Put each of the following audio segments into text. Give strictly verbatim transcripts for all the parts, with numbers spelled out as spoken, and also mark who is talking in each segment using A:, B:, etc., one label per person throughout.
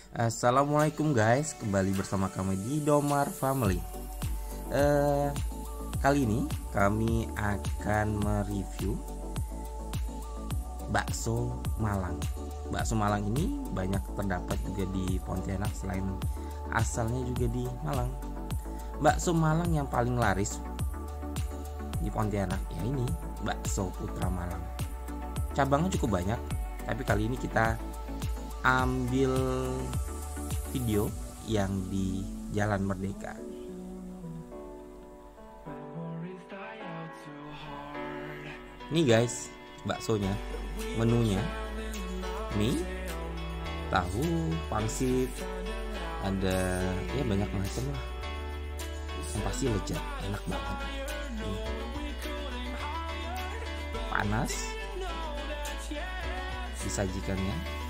A: Assalamualaikum guys, kembali bersama kami di Domar Family. uh, Kali ini kami akan mereview bakso Malang. Bakso Malang ini banyak terdapat juga di Pontianak selain asalnya juga di Malang. Bakso Malang yang paling laris di Pontianak ya ini bakso Putra Malang. Cabangnya cukup banyak, tapi kali ini kita ambil video yang di Jalan Merdeka. Nih guys, baksonya, menunya, mie, tahu, pangsit, ada ya banyak macam lah. Yang pasti lezat, enak banget. Nih. Panas, disajikannya.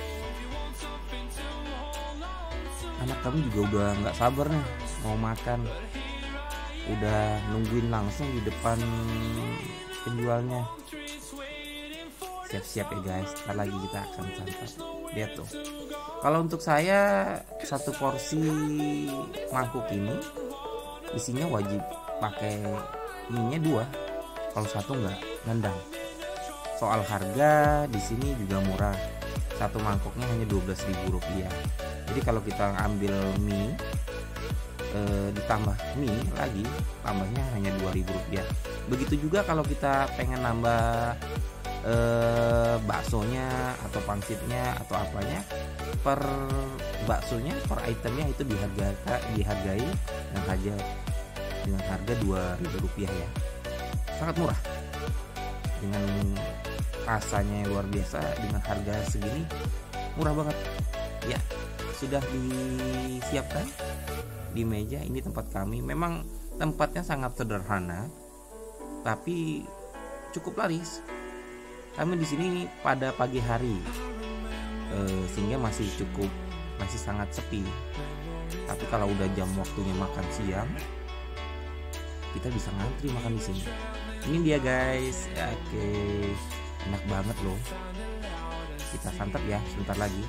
A: Anak kami juga udah nggak sabar nih mau makan, udah nungguin langsung di depan penjualnya. Siap-siap ya guys, ntar lagi kita akan santap. Lihat tuh, kalau untuk saya satu porsi mangkuk ini isinya wajib pakai mie-nya dua, kalau satu nggak nendang. Soal harga di sini juga murah, satu mangkoknya hanya dua belas ribu rupiah. Jadi kalau kita ambil mie e, ditambah mie lagi, tambahnya hanya dua ribu rupiah. Begitu juga kalau kita pengen nambah e, baksonya atau pangsitnya atau apanya, per baksonya per itemnya itu dihargai dihargai dengan harga dengan harga dua ribu rupiah ya. Sangat murah. Dengan rasanya yang luar biasa, dengan harga segini murah banget. Ya, sudah disiapkan di meja. Ini tempat kami. Memang tempatnya sangat sederhana, tapi cukup laris. Kami di sini pada pagi hari, eh, sehingga masih cukup, masih sangat sepi. Tapi kalau udah jam waktunya makan siang, kita bisa ngantri makan di sini. Ini dia guys. Ya, oke, enak banget loh. Kita santap ya sebentar lagi.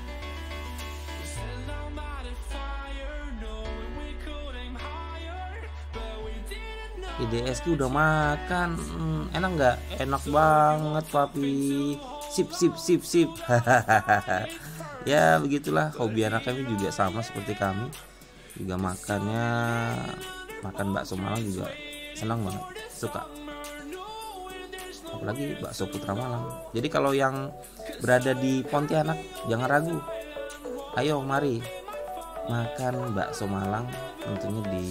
A: I D S K udah makan, hmm, enak nggak? Enak banget papi. Sip sip sip sip. Ya begitulah, hobi anak kami juga sama seperti kami, juga makannya makan bakso Malang juga senang banget, suka. Apalagi bakso Putra Malang. Jadi kalau yang berada di Pontianak jangan ragu, ayo mari makan bakso Malang, tentunya di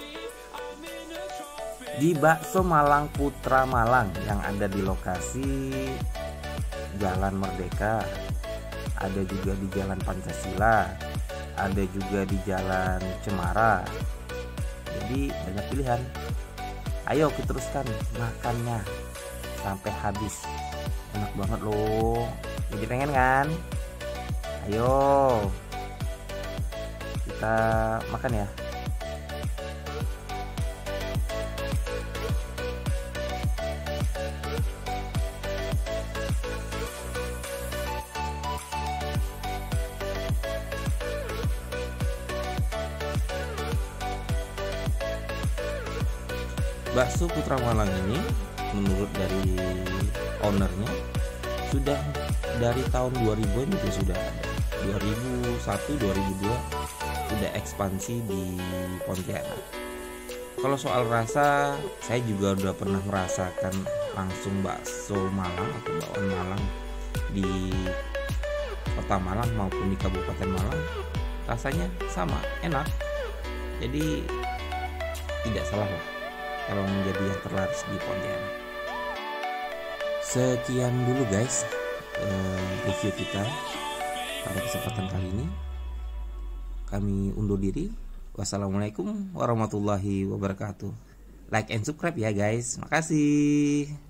A: di Bakso Malang Putra Malang yang ada di lokasi Jalan Merdeka, ada juga di Jalan Pancasila, ada juga di Jalan Cemara. Jadi banyak pilihan. Ayo kita teruskan makannya sampai habis. Enak banget loh. Jadi pengen kan? Ayo kita makan ya. Bakso Putra Malang ini menurut dari ownernya sudah dari tahun dua ribuan juga sudah ada. dua ribu satu dua ribu dua sudah ekspansi di Pontianak. Kalau soal rasa, saya juga udah pernah merasakan langsung bakso Malang atau bakwan Malang di Kota Malang maupun di Kabupaten Malang. Rasanya sama, enak. Jadi tidak salah lah kalau menjadi yang terlaris di Pontianak. Sekian dulu guys eh, review kita pada kesempatan kali ini. Kami undur diri. Wassalamualaikum warahmatullahi wabarakatuh. Like and subscribe ya guys. Makasih.